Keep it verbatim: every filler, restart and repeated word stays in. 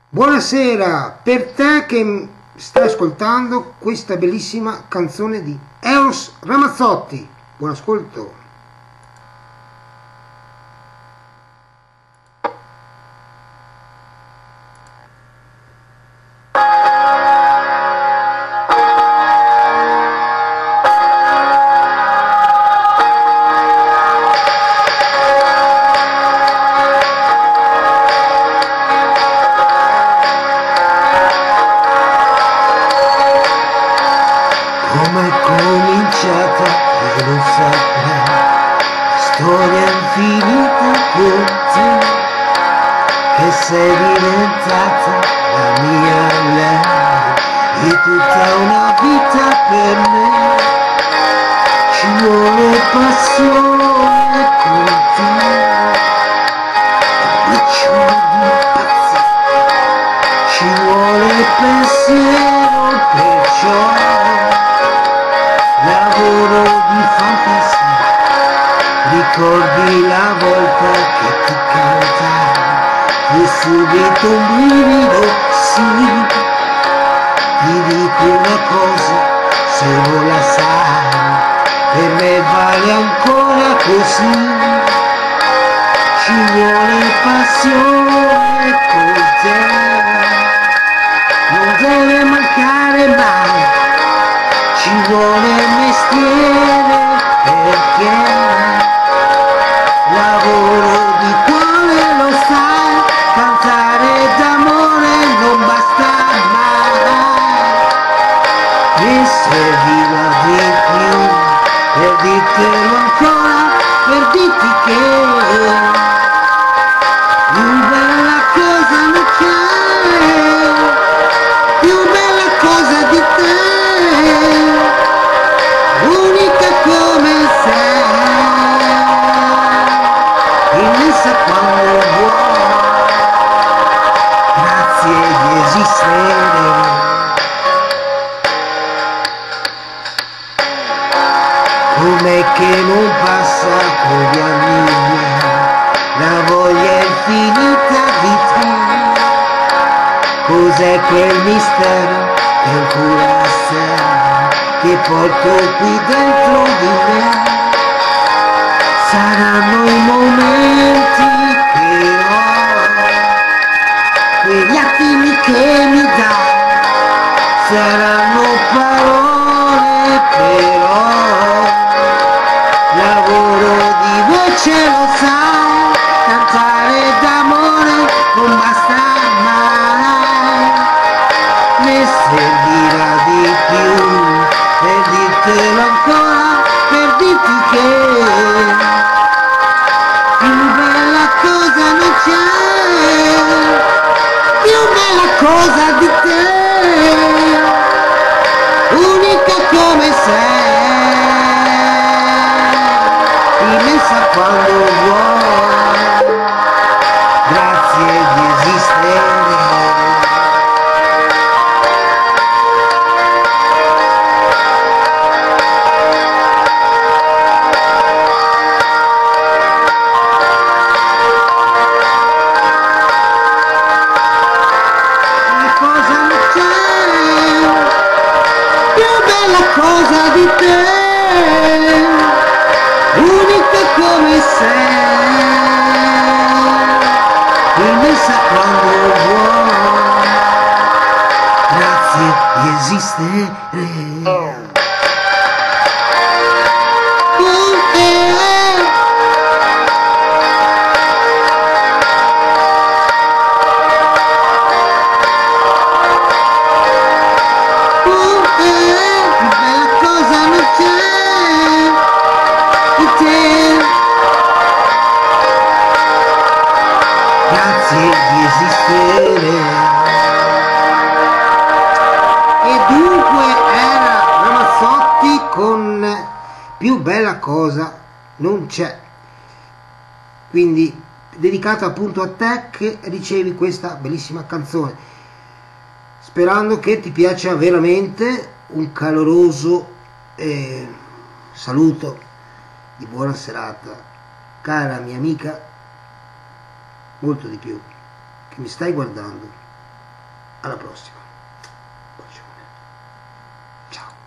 Buonasera per te che stai ascoltando questa bellissima canzone di Eros Ramazzotti. Buon ascolto. Come è cominciata io non saprei, storia infinita con te, che sei diventata la mia lei, e tutta una vita per me, ci vuole passione con te, briciolo di pazzi, ci vuole pensiero perciò. Lavoro di fantasia, ricordi la volta che ti cantavo, e subito un brivido, sì, ti dico una cosa, se non la sai, per me vale ancora così, ci vuole passione con te, non deve mancare mai. Ci vuole mestiere perché lavoro di cuore, lo sai, cantare d'amore non basta mai, mi serviva di più per dirtelo ancora, per dirti che più bella cosa non c'è, più bella cosa di te, unica come sei, immensa quando vuoi, grazie di esistere. Com'è che non passa con gli anni miei, la voglia infinita di te, cos'è quel mistero che ancora sei, che porto qui dentro di me, saranno i momenti che ho, quegli attimi che mi dai, saranno parole però, lavoro di voce lo sai, cantare d'amore non basta mai, ne servirà di più per dirtelo ancora, per dirti che più bella cosa non c'è, più bella cosa di te, unica come sei, immensa quando vuoi, grazie di esistere. Cosa di te, unica come sei, immensa quando vuoi, grazie di esistere. Grazie di esistere. E dunque era Ramazzotti con Più bella cosa non c'è, quindi dedicata appunto a te che ricevi questa bellissima canzone, sperando che ti piaccia veramente. Un caloroso eh, saluto di buona serata, cara mia amica, molto di più, che mi stai guardando. Alla prossima. Bacione. Ciao.